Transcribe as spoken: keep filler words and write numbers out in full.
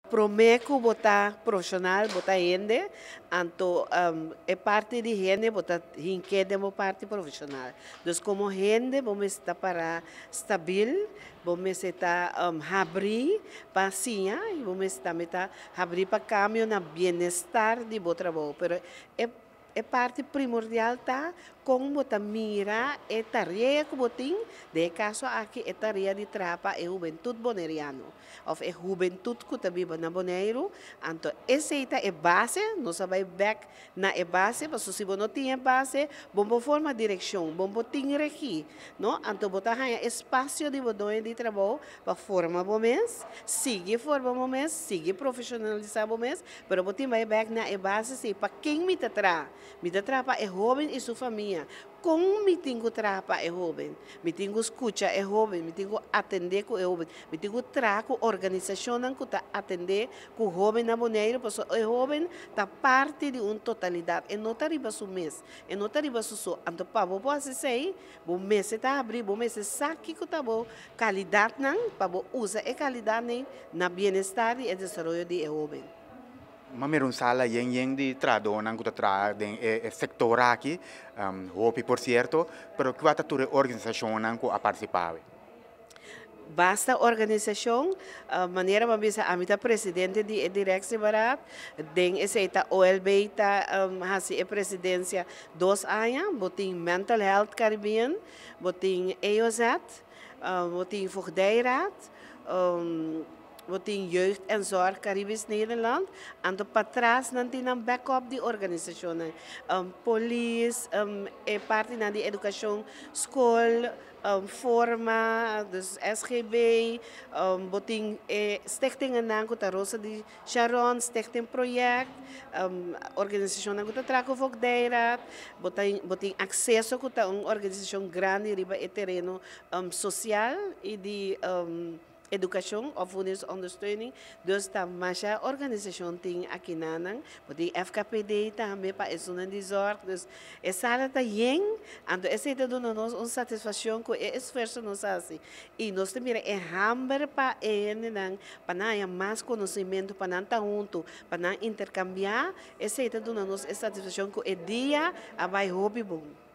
Promeco botar profissional, botar gente, então um, é parte de gente, botar gente de parte profissional. Então, como gente, vamos estar para stabil, vamos estar um, abrir para sim, e vamos estar meta abrir para caminho na bem-estar de bom trabalho. Pero é é parte primordial tá com bota mira é tarefa que botin de caso aqui é tarefa de trapa é juventude boneriano of é juventude que tá viva na Bonaire, então essa é base, nós vai back na é base, mas se você não tinha base, bom forma direção, bom botin aqui, não? Então botar espaço de bodonha de trabalho para formar bom mês, sigue formar bom mês, sigue profissionalizar bom mês, mas botin vai back na é base se para quem me tra me trapa é jovem e sua família. Com me tenho trapa é jovem, me tenho escuta é jovem, me tenho atender com é jovem, me tenho traco organização que está atender com jovem na Bonaire, porque é jovem está parte de uma totalidade, e não está riba su mês, e não está riba su so, então para você pode ser, bom mês está abrir, bom mês sabe que está bom qualidade não, para você usar a qualidade na bem-estar e desenvolvimento de jovem. Ma meron sala yang yang di trado nang kuta tra den e, e sector aqui um, hopi por cierto pero que vata ture organização nang ko a participar. Basta organização, a maneira como bisa amita presidente de direção barat, den essa O L B ta um, hasi a presidência dois anos, botin mental health Caribbean, botin E O Z, um, botin Voogdijraad, um, wat in jeugd en zorg Caribisch Nederland. En de patras nanti ng backup di organisasyon. Um, police, um, e parte na di educação, school, um, forma, dus S G B, um, boting e stichting ng kuta Rosa di Sharon, stichting project, um, organisasyon ng kuta Traco Voogdijraad, boting, boting acceso kuta ang organisasyon grande riba e terreno um, social e di um, educação, opvoedingsondersteuning. Dus dat masha organisatie ting aqui nanang, die F K P D também para isso não de zorg. Dus essa área tá yen, ando essa é do nós uma satisfação com é esforço nós assim. E nós também é hamber para ele nang, para nós mais conhecimento, para nós tá junto, para nós intercambiar. Essa é do nós é satisfação com é dia a vai hobby bom.